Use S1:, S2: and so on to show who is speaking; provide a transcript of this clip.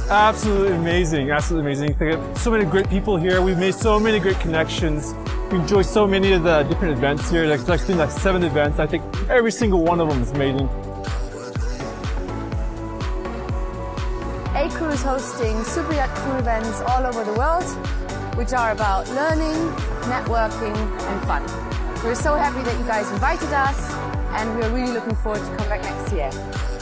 S1: Absolutely amazing, absolutely amazing. There are so many great people here. We've made so many great connections. We enjoy so many of the different events here. There's been like 7 events. I think every single one of them is amazing.
S2: ACREW is hosting Superyacht crew events all over the world, which are about learning, networking and fun. We're so happy that you guys invited us, and we're really looking forward to come back next year.